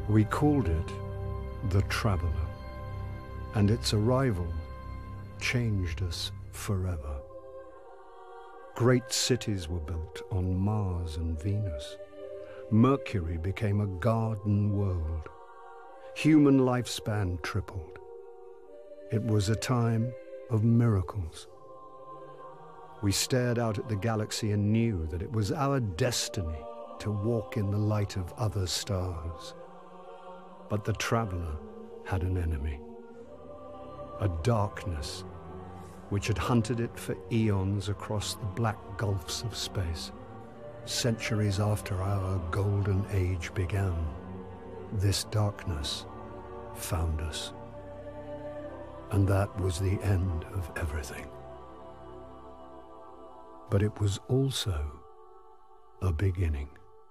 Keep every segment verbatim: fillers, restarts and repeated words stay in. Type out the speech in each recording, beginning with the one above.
We called it the Traveler, and its arrival changed us forever. Great cities were built on Mars and Venus. Mercury became a garden world. Human lifespan tripled. It was a time of miracles. We stared out at the galaxy and knew that it was our destiny to walk in the light of other stars. But the Traveler had an enemy, a darkness which had hunted it for eons across the black gulfs of space. Centuries after our golden age began, this darkness found us. And that was the end of everything. But it was also a beginning.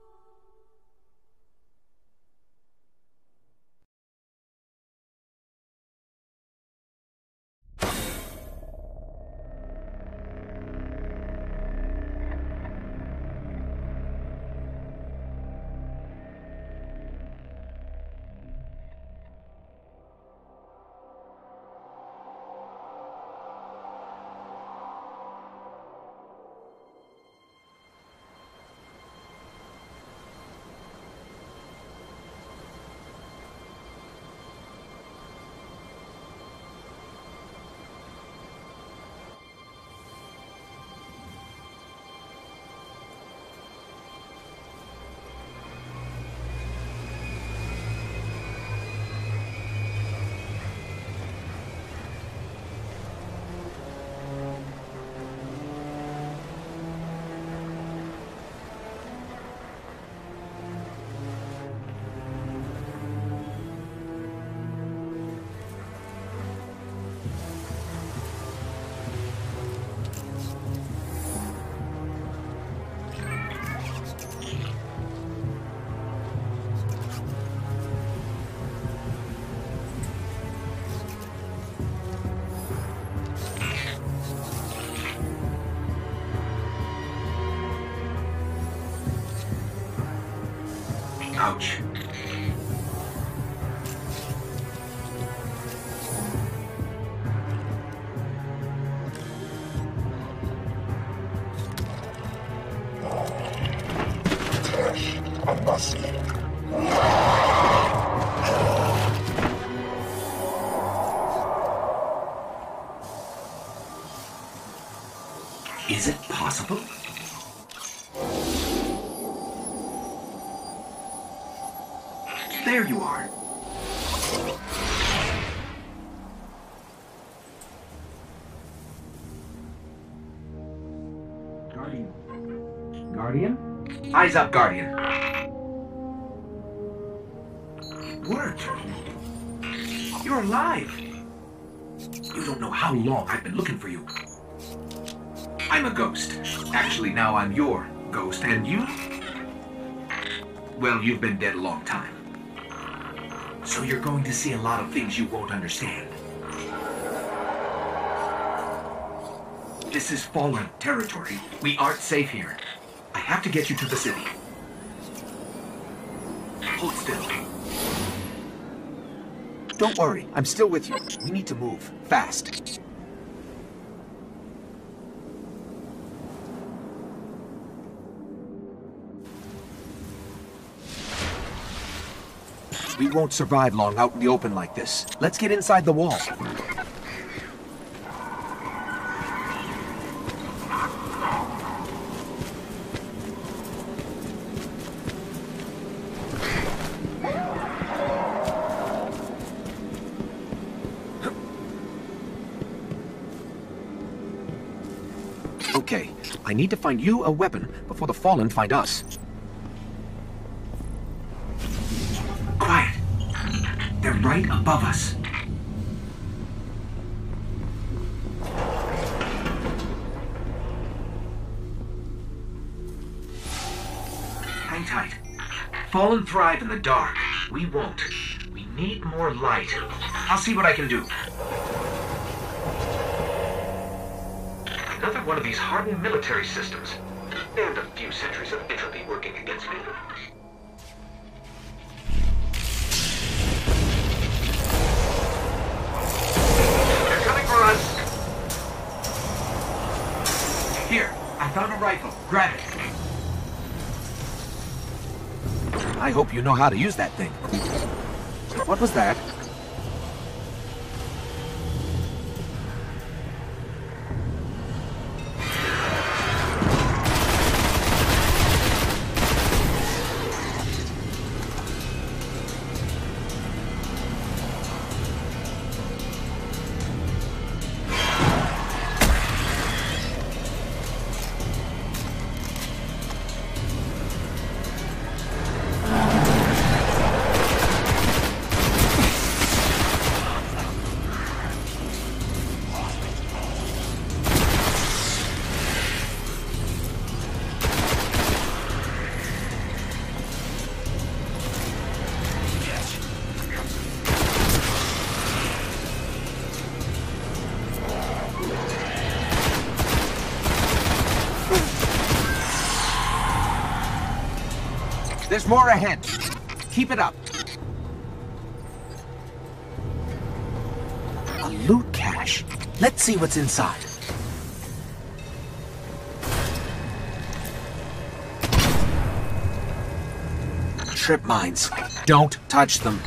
Ouch. Is it possible? There you are. Guardian. Guardian? Eyes up, Guardian. It worked. You're alive. You don't know how long I've been looking for you. I'm a ghost. Actually, now I'm your ghost. And you? Well, you've been dead a long time. So you're going to see a lot of things you won't understand. This is Fallen territory. We aren't safe here. I have to get you to the city. Hold still. Don't worry, I'm still with you. We need to move, fast. We won't survive long out in the open like this. Let's get inside the wall. Okay, I need to find you a weapon before the Fallen find us. Quiet. They're right above us. Hang tight. Fallen thrive in the dark. We won't. We need more light. I'll see what I can do. Another one of these hardened military systems. And a few centuries of entropy working against me. rifle. Grab it. I hope you know how to use that thing. What was that? There's more ahead. Keep it up. A loot cache. Let's see what's inside. Trip mines. Don't touch them.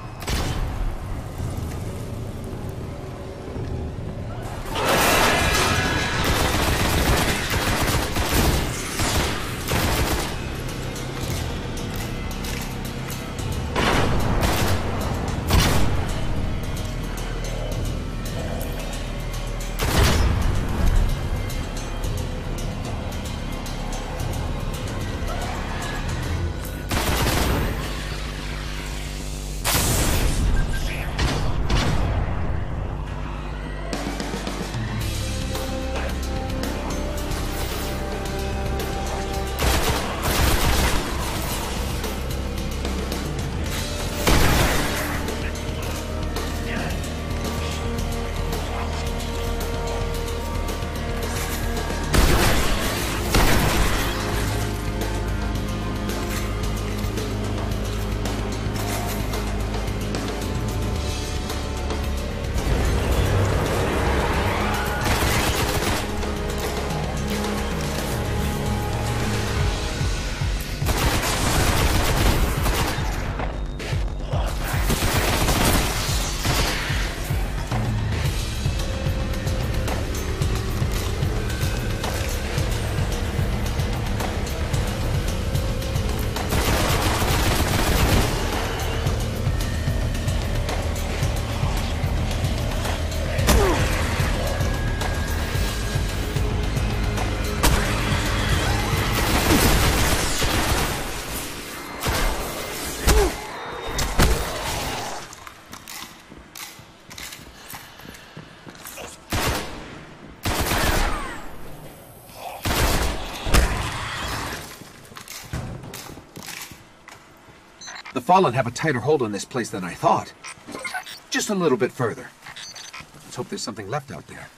The Fallen have a tighter hold on this place than I thought. Just a little bit further. Let's hope there's something left out there.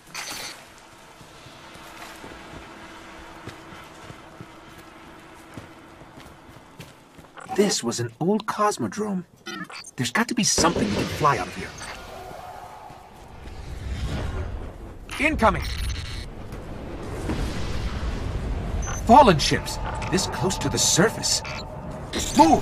This was an old cosmodrome. There's got to be something you can fly out of here. Incoming! Fallen ships! This close to the surface. Move!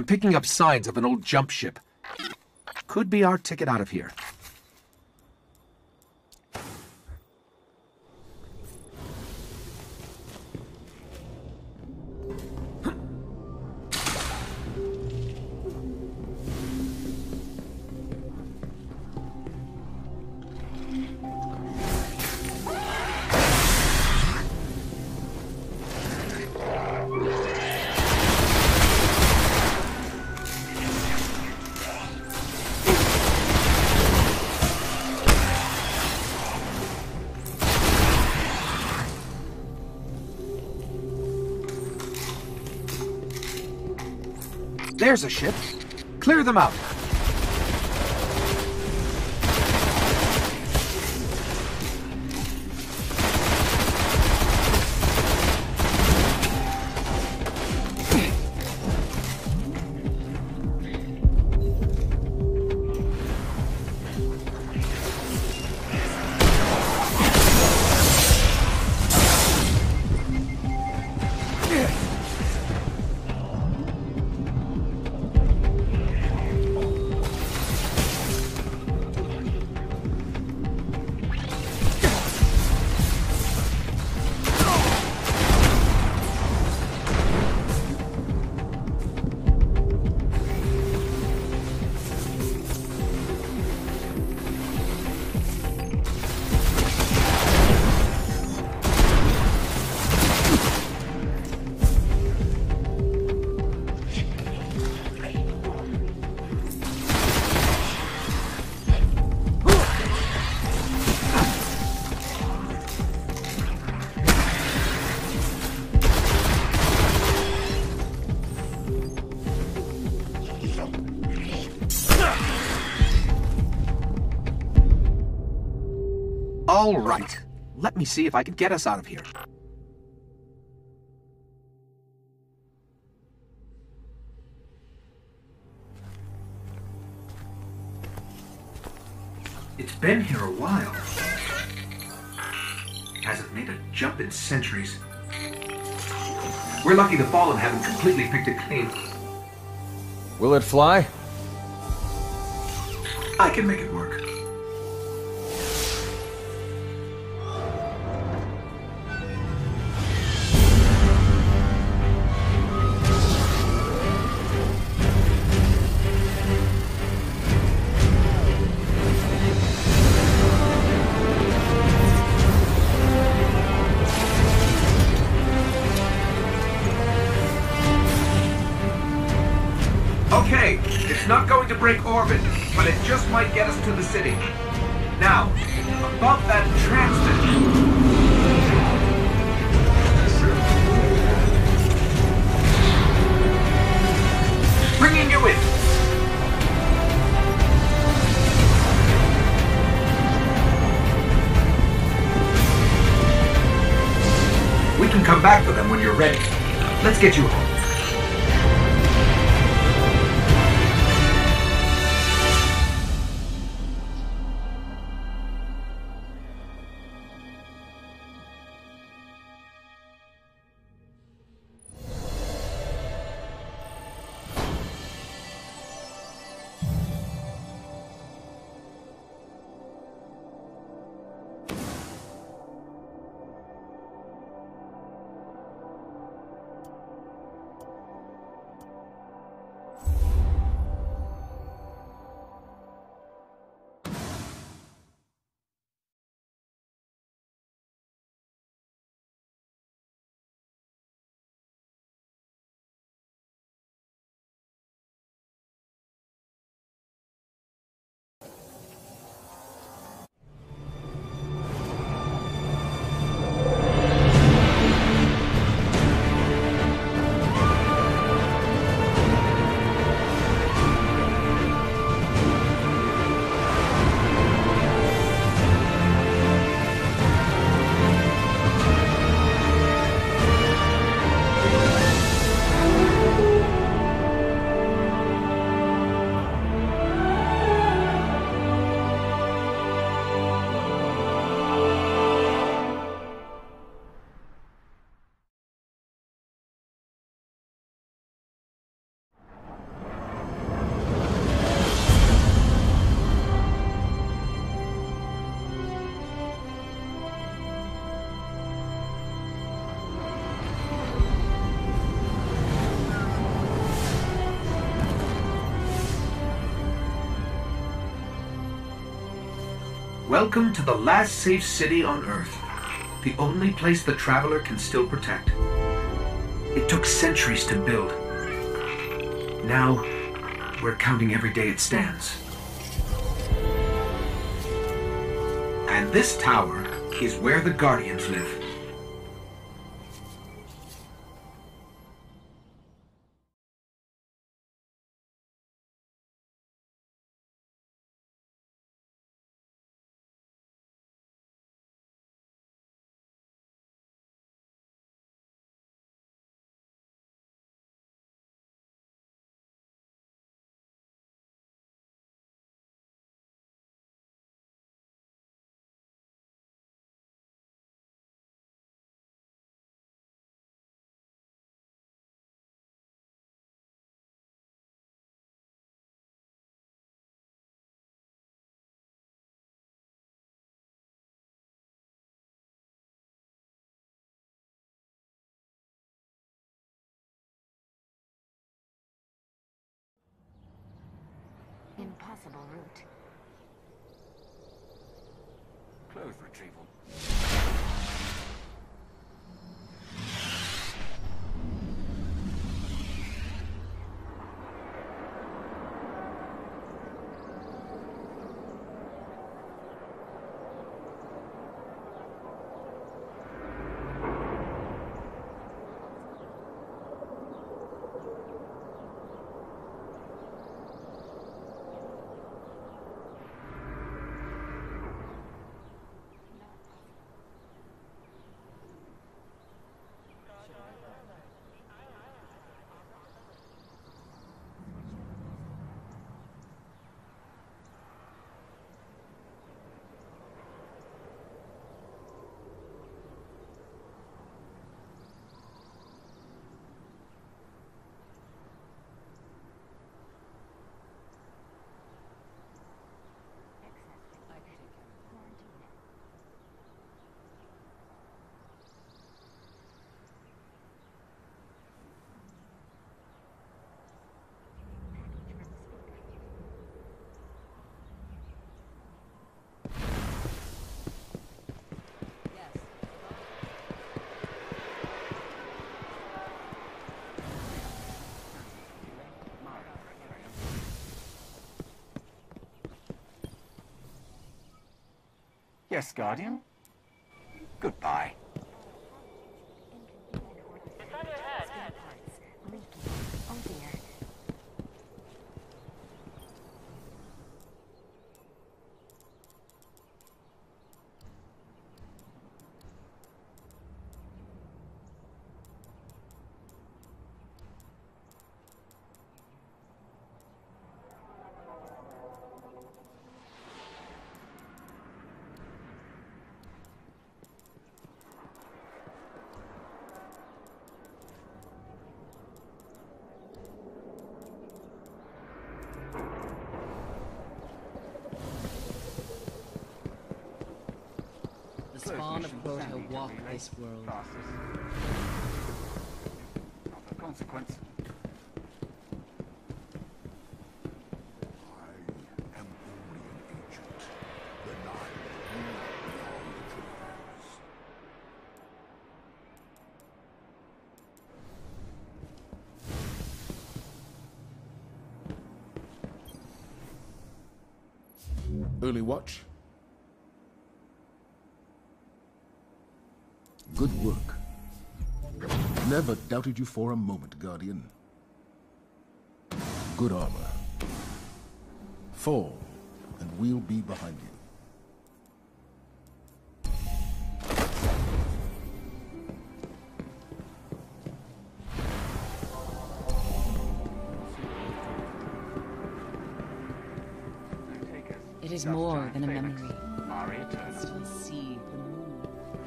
picking up signs of an old jump ship. Could be our ticket out of here. There's a ship. Clear them out. All right. Let me see if I can get us out of here. It's been here a while. Hasn't made a jump in centuries. We're lucky the Fallen haven't completely picked it clean. Will it fly? I can make it work. Okay, it's not going to break orbit, but it just might get us to the city. Now, above that transit... Bringing you in! We can come back for them when you're ready. Let's get you home. Welcome to the last safe city on Earth. The only place the Traveler can still protect. It took centuries to build. Now, we're counting every day it stands. And this tower is where the Guardians live. Impossible route. Clothes retrieval. Yes, Guardian. Goodbye. It's on your head. Leaking. Oh dear. The spawn of Crota walk this world. Not a consequence. I am only an agent. The Nile will beyond the trails. Early watch. Good work. Never doubted you for a moment, Guardian. Good armor. Fall, and we'll be behind you. It is more than a memory. Mari I can still see the moon.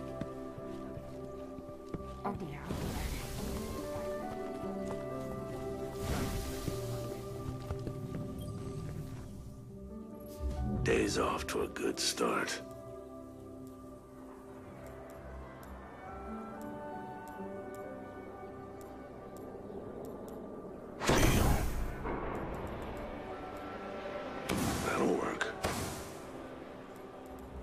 Oh dear. Day's off to a good start. Deal. That'll work.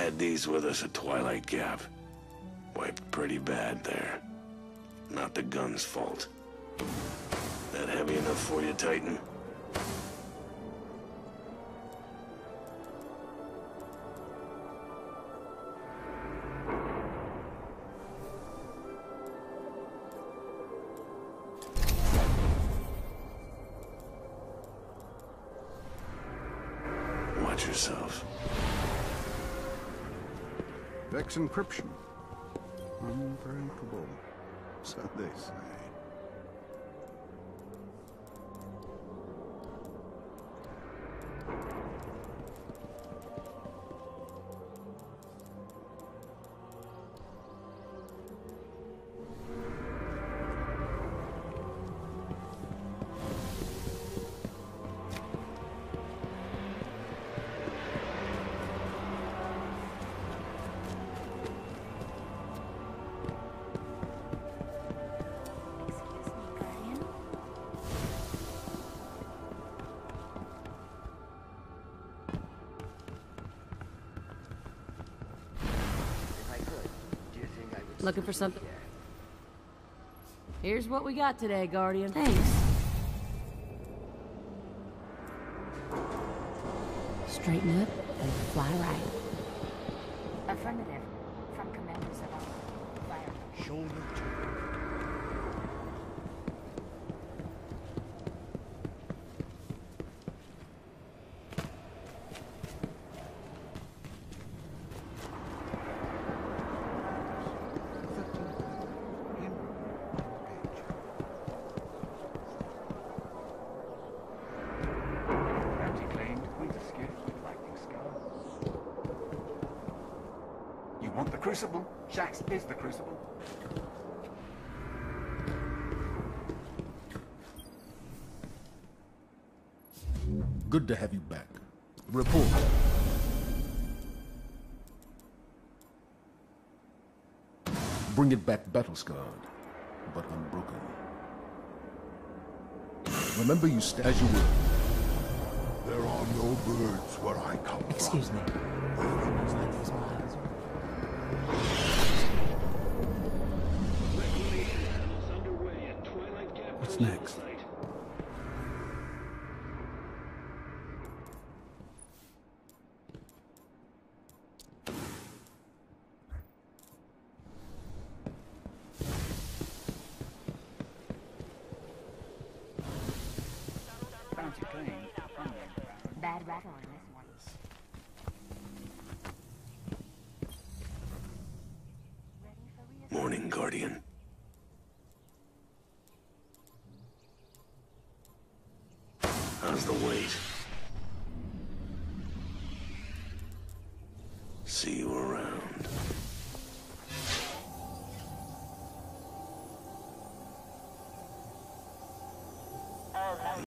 Had these with us at Twilight Gap. Wiped pretty bad there. Not the gun's fault. That heavy enough for you, Titan? Watch yourself. Vex encryption. Unbreakable, so they say. Looking for something? Here's what we got today, Guardian. Thanks. Straighten up and fly right. Affirmative. From Commander Zavala. Fire. Shoulder to Bounty claimed Queen's skiff with lightning scars. You want the Crucible? Shaxx is the Crucible. Good to have you back. Report. Bring it back battle-scarred, but unbroken. Remember you st- as you will. There are no birds where I come from. Excuse me. What's next? Bounty claimed unknown. Bad rattle on this one. Morning, Guardian. How's the weight?